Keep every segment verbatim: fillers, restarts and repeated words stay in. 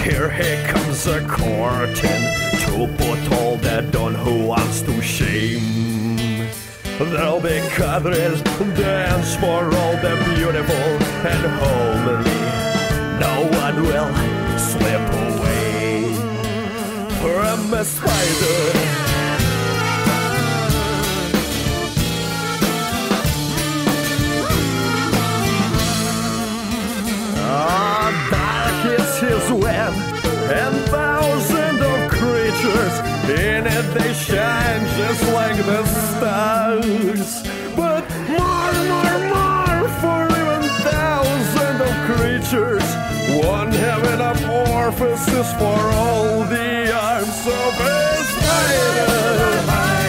Here he comes a courting to put all that done who wants to shame. There'll be cadres dance for all the beautiful and homely. No one will slip away from a spider. His web, and thousands of creatures in it they shine just like the stars. But more, more, more, for even thousands of creatures won't have enough orifices for all the arms of a spider.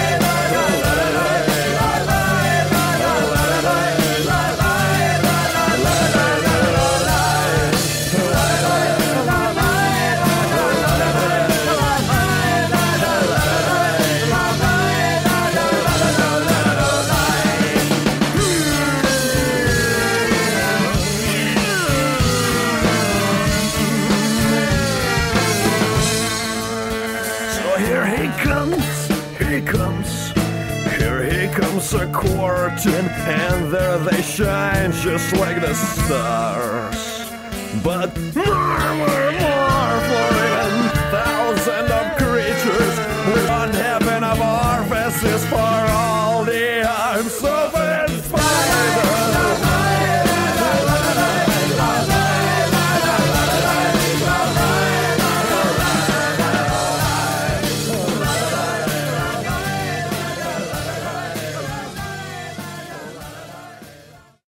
Here he comes, he comes, here he comes a courting, and there they shine just like the stars. But more, more, more, for even thousands of creatures, we don't have enough orifices for